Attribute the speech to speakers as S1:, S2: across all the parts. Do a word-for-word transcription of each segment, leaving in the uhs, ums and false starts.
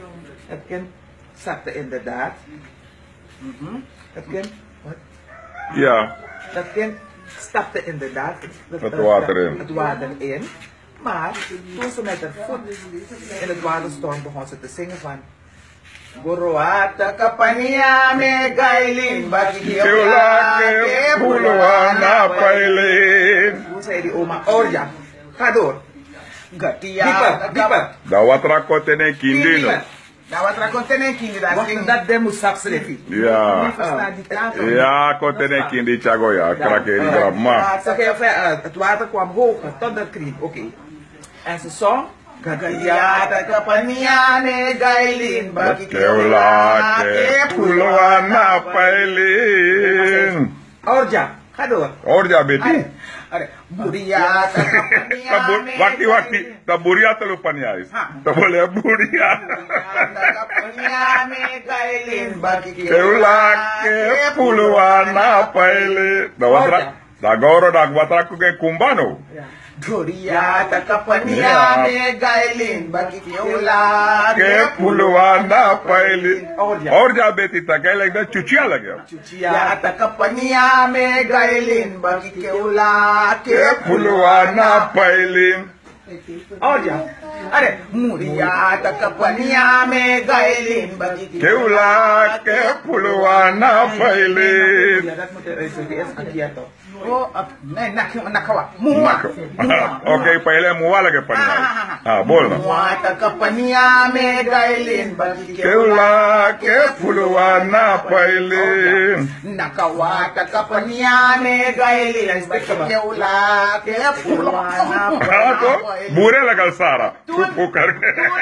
S1: Het kind zakte inderdaad. Mm-hmm. Het kind, wat?
S2: Ja.
S1: Dat kind stapte inderdaad het,
S2: het water in.
S1: Het water in. Maar toen ze met haar voet in het water stond, begon ze te zingen van Goroata kapania me gailin
S2: Keulake puluana pailin.
S1: Toen zei die oma, oh ja, ga door. Dieper, dieper.
S2: Da watra kotene kindino.
S1: Da watra kotene kindino. Want dat dem moet straks leven.
S2: Ja. Ja, kotene kindi chago ya, krake in grabma.
S1: Het water kwam hoger tot de kriep, oké. En ze zong Gagayata kapaniane gailin
S2: Keulake puluana pailin.
S1: Orja, ga door.
S2: Orja beti.
S1: Buriata kapaniane.
S2: Wakti wakti, ta buriata lupanya is. Ta boleh buria.
S1: Kapaniane gailin
S2: Keulake puluana pailin. Da watra, da goro da watra kuke kumbano.
S1: Duriata kapaniane gailin bagi keula
S2: ke puluana pailin. Orja beti ta gailek da cucia lagi.
S1: Duriata kapaniane gailin bagi keula ke
S2: puluana pailin.
S1: Orja. Are muriata kapaniane gailin bagi
S2: keula ke puluana pailin.
S1: Ya dat moet er eens aquí atau. Oh, nee, nak nakawa. Muwa.
S2: Okay, paile muwa lagi panya. Ah, boleh.
S1: Muwa ta kapania me gailin bagi
S2: keula ke puluana pailin.
S1: Nakawa ta kapania me gailin bagi keula ke puluana pailin.
S2: Boeren lagal Sarah. Poeker.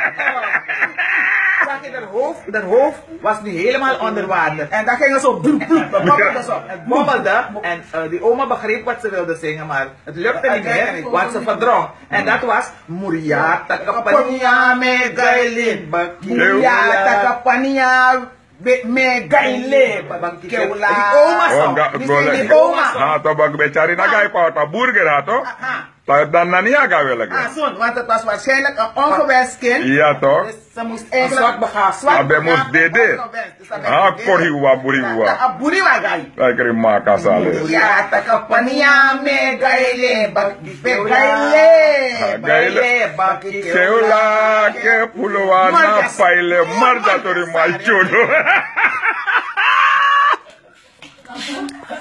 S1: Dat hoofd, dat hoofd was nu helemaal onder water. En dat ging er zo bloep, bloep, bobbelde zo. Het bobbelde. En uh, die oma begreep wat ze wilde zingen, maar het lukte niet meer, want ze verdrong. En dat was Muriata kapania me gailin. Muriata kapania me gailin. Keula. Die oma zo. Die oma.
S2: Ah, to bag becari na gai pa ta burger hato. Dan na niya gawin lagi.
S1: Ah, zo'n, want het was waarschijnlijk een ongewenst kind.
S2: Ja, toch?
S1: Dus ze moest eigenlijk zwak begaan. Zwak
S2: begaan. moest dede. Ah, korhiwa, buriwa.
S1: Ah, buriwa gai.
S2: Ay, kiri maka sale.
S1: Ja, takapania me gaile, bakki gaile. Gaile, bakki
S2: keula ke puluana paile marda tori malchudo.